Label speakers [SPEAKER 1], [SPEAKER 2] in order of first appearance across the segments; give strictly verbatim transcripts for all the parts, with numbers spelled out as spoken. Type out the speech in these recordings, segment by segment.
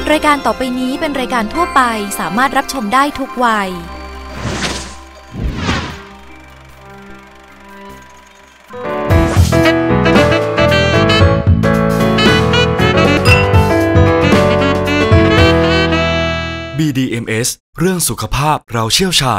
[SPEAKER 1] รายการต่อไปนี้เป็นรายการทั่วไปสามารถรับชมได้ทุกวัย
[SPEAKER 2] บี ดี เอ็ม เอส เรื่องสุขภาพเราเชี่ยวชาญ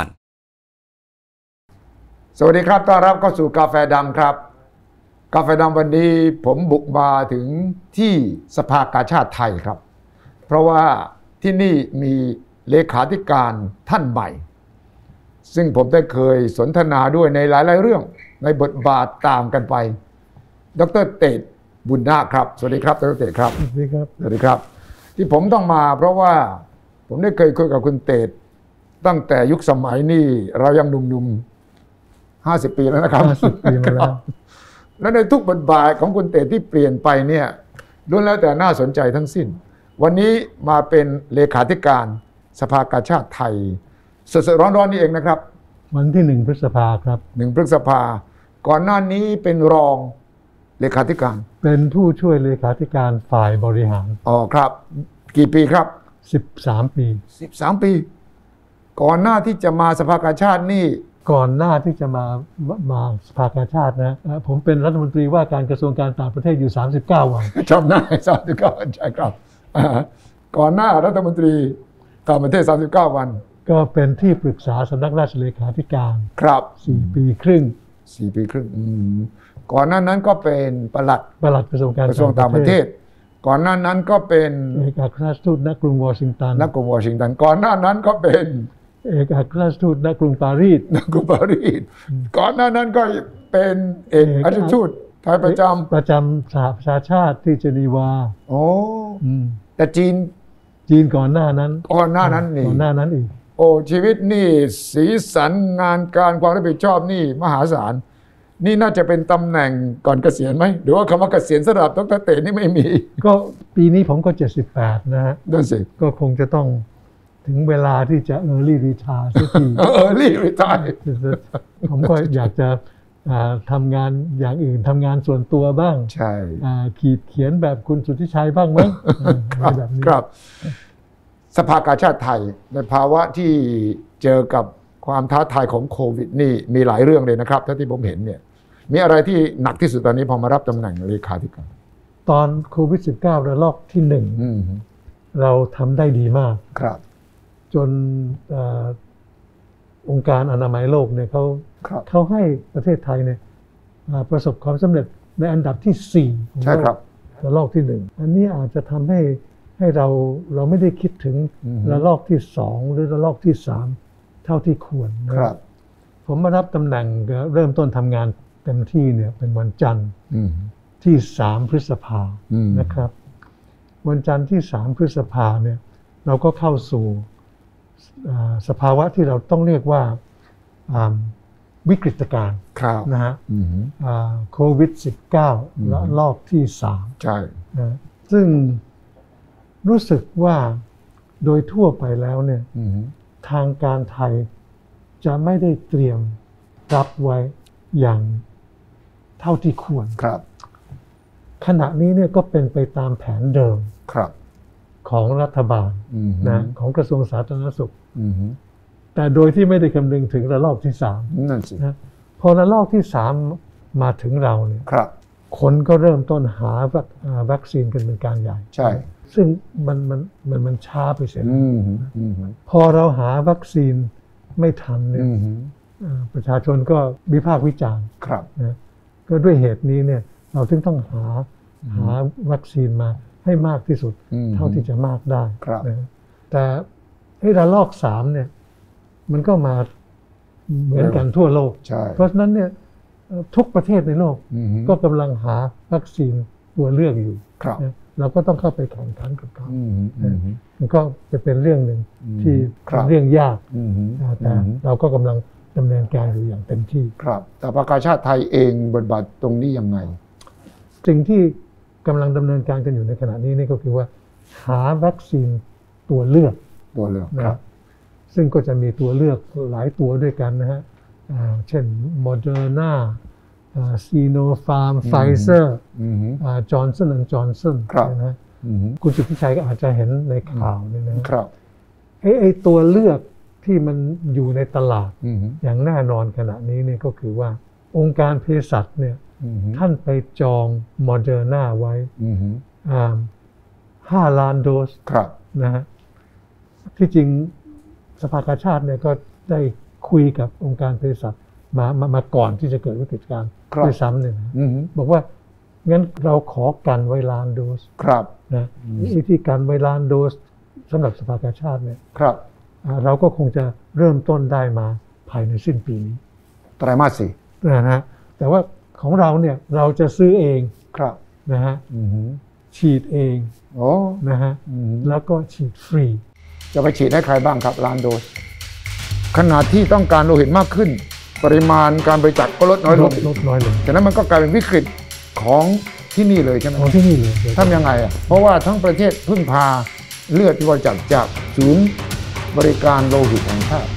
[SPEAKER 3] สวัสดีครับต้อนรับเข้าสู่กาแฟดำครับกาแฟดำวันนี้ผมบุกมาถึงที่สภากาชาดไทยครับเพราะว่าที่นี่มีเลขาธิการท่านใหม่ซึ่งผมได้เคยสนทนาด้วยในหลายๆเรื่องในบทบาทต่างกันไปดร.เตชบุญนาคครับสวัสดีครับดร.เตชครับ
[SPEAKER 4] สวัสดีครับ
[SPEAKER 3] สวัสดีครับที่ผมต้องมาเพราะว่าผมได้เคยคุยกับคุณเตชตั้งแต่ยุคสมัยนี่เรายังหนุ่มๆห้าสิบปีแล้วนะครับ
[SPEAKER 4] ห้าสิบปีมาแล้ว
[SPEAKER 3] และในทุกบทบาทของคุณเตชที่เปลี่ยนไปเนี่ยล้วนแล้วแต่น่าสนใจทั้งสิ้นวันนี้มาเป็นเลขาธิการสภากาชาดไทยสดๆร้อนๆนี่เองนะครับ
[SPEAKER 4] วันที่หนึ่งพฤษภาครับ
[SPEAKER 3] หนึ่งพฤษภาก่อนหน้านี้เป็นรองเลขาธิการ
[SPEAKER 4] เป็นผู้ช่วยเลขาธิการฝ่ายบริหาร
[SPEAKER 3] อ๋อครับกี่ปีครับ
[SPEAKER 4] สิบสามปี
[SPEAKER 3] สิบสามปีก่อนหน้าที่จะมาสภากาชาดนี่
[SPEAKER 4] ก่อนหน้าที่จะมามาสภากาชาดนะผมเป็นรัฐมนตรีว่าการกระทรวงการต่างประเทศอยู่สามสิบเก้าวัน
[SPEAKER 3] จำได้สามสิบเก้าวันใช่ครับก่อนหน้ารัฐมนตรีต่างประเทศสามสิบเก้าวัน
[SPEAKER 4] ก็เป็นที่ปรึกษาสำนักราชเลขาธิการ
[SPEAKER 3] ครับ
[SPEAKER 4] สี่ปีครึ่ง
[SPEAKER 3] สี่ปีครึ่งก่อนหน้านั้นก็เป็นปลัด
[SPEAKER 4] ปลัดกระทรวงการ
[SPEAKER 3] ต่างประเทศก่อนหน้านั้นก็เป็น
[SPEAKER 4] เอกอัครราชทูตณกรุงวอชิงตัน
[SPEAKER 3] ณกรุงวอชิงตันก่อนหน้านั้นก็เป็น
[SPEAKER 4] เอกอัครราชทูตณกรุงปารีส
[SPEAKER 3] ณกรุงปารีสก่อนหน้านั้นก็เป็นเอกอัครราชทูตไทยประจำ
[SPEAKER 4] ประจำสหประชาชาติที่เจนีวา
[SPEAKER 3] โอ้แต่จีน
[SPEAKER 4] จีนก่อนหน้านั้น
[SPEAKER 3] ก่อนหน้านั้นนี่
[SPEAKER 4] ก่อนหน้านั้นอีก
[SPEAKER 3] โอ้ชีวิตนี่สีสันงานการความรับผิดชอบนี่มหาศาลนี่น่าจะเป็นตำแหน่งก่อนเกษียณไหมหรือว่าคำว่าเกษียณสำหรับดร.เตชนี่ไม่มี
[SPEAKER 4] ก็ปีนี้ผมก็เจ็ดสิบแปดนะฮะ
[SPEAKER 3] นั่นสิ
[SPEAKER 4] ก็คงจะต้องถึงเวลาที่จะ early retire สักที
[SPEAKER 3] early retire
[SPEAKER 4] ผมก็อยากจะทำงานอย่างอื่นทำงานส่วนตัวบ้าง
[SPEAKER 3] ใช่
[SPEAKER 4] ขีดเขียนแบบคุณสุทธิชัยบ้างไหมแบบนี้
[SPEAKER 3] ครับสภากาชาดไทยในภาวะที่เจอกับความท้าทายของโควิดนี่มีหลายเรื่องเลยนะครับถ้าที่ผมเห็นเนี่ยมีอะไรที่หนักที่สุดตอนนี้พอมารับตำแหน่งเลขาธิการ
[SPEAKER 4] ตอนโควิด สิบเก้า ระลอกที่หนึ่งเราทำได้ดีมาก
[SPEAKER 3] ครับ
[SPEAKER 4] จนองค์การอนามัยโลกเนี่ยเขาเขาให้ประเทศไทยเนี่ยประสบความสำเร็จในอันดับที่สี่
[SPEAKER 3] ใช่ครับ
[SPEAKER 4] ระลอกที่หนึ่งอันนี้อาจจะทำให้ให้เราเราไม่ได้คิดถึงระลอกที่สองหรือระลอกที่สามเท่าที่ควรนะครับผมมารับตำแหน่งเริ่มต้นทำงานเต็มที่เนี่ยเป็นวันจันทร์ที่สามพฤษภานะครับวันจันทร์ที่สามพฤษภาเนี่ยเราก็เข้าสู่สภาวะที่เราต้องเรียกว่าวิกฤตการณ์นะฮะโควิด สิบเก้า ระลอกที่สาม
[SPEAKER 3] ใช่
[SPEAKER 4] นะซึ่งรู้สึกว่าโดยทั่วไปแล้วเนี่ยทางการไทยจะไม่ได้เตรียมรับไว้อย่างเท่าที่ควร
[SPEAKER 3] ครับ
[SPEAKER 4] ขณะนี้เนี่ยก็เป็นไปตามแผนเดิม
[SPEAKER 3] ครับ
[SPEAKER 4] ของรัฐบาลนะของกระทรวงสาธารณสุขแต่โดยที่ไม่ได้คำนึงถึงระลอกที่สาม
[SPEAKER 3] นั่นสิ
[SPEAKER 4] นะพอระลอกที่สามมาถึงเราเนี่ย
[SPEAKER 3] ครับ
[SPEAKER 4] คนก็เริ่มต้นหาวัคซีนกันเป็นการใหญ่
[SPEAKER 3] ใช่
[SPEAKER 4] ซึ่งมันมันมันมันช้าไปเสียพอเราหาวัคซีนไม่ทันเนี่ยประชาชนก็วิพากษ์วิจารณ์นะก็ด้วยเหตุนี้เนี่ยเราถึงต้องหาหาวัคซีนมาให้มากที่สุดเท่าที่จะมากได้นะแต่ไอ้ระลอกสามเนี่ยมันก็มาเหมือนกันทั่วโลกเพราะฉะนั้นเนี่ยทุกประเทศในโลกก็กำลังหาวัคซีนตัวเลือกอยู่เราก็ต้องเข้าไปแข่งขันกับเขามันก็จะเป็นเรื่องหนึ่งที่เรื่องยากแต่เราก็กำลังดำเนินการอยู่อย่างเต็มที่
[SPEAKER 3] ครับแต่ประชาชาติไทยเองบทบาทตรงนี้ยังไง
[SPEAKER 4] สิ่งที่กำลังดำเนินการกันอยู่ในขณะนี้นี่ก็คือว่าหาวัคซีนตัวเลือก
[SPEAKER 3] ตัวเลือกครับ
[SPEAKER 4] ซึ่งก็จะมีตัวเลือกหลายตัวด้วยกันนะฮะเช่นโมเดอร์นาซีโนฟาร์มไฟเซอร์จอห์นสันแอนด์จอห์นสันนะคุณสุทธิชัยก็อาจจะเห็นในข่าวนี่นะครับไอ้ไอ้ตัวเลือกที่มันอยู่ในตลาดอย่างแน่นอนขณะนี้เนี่ยก็คือว่าองค์การเภสัชเนี่ยท่านไปจองโมเดอร์นาไว้ห้าล้านโดสนะฮะที่จริงสภากาชาดเนี่ยก็ได้คุยกับองค์การเภสัชมามามาก่อนที่จะเกิดวิกฤตการณ์ด้วยซ้ำเนี่ยนะบอกว่างั้นเราขอกันไว้ล้านโดสนะวิธีการไว้ล้านโดสสำหรับสภากาชาดเนี่ยเราก็คงจะเริ่มต้นได้มาภายในสิ้นปีนี้
[SPEAKER 3] ไตรมาสสี่
[SPEAKER 4] นะฮะแต่ว่าของเราเนี่ยเราจะซื้อเองนะฮะฉีดเองนะฮะแล้วก็ฉีดฟรี
[SPEAKER 3] จะไปฉีดให้ใครบ้างครับล้านโดสขณะที่ต้องการโลหิตมากขึ้นปริมาณการบริจาคก็ลดน้อยลง
[SPEAKER 4] ลดน้อยลง
[SPEAKER 3] ฉะนั้นมันก็กลายเป็นวิกฤตของที่นี่เลยใช่ไหม
[SPEAKER 4] ของที่นี่เลย
[SPEAKER 3] ทำยังไงอ่ะเพราะว่าทั้งประเทศพึ่งพาเลือดที่บริจาคจากศูนย์บริการโลหิตแห่งชาติ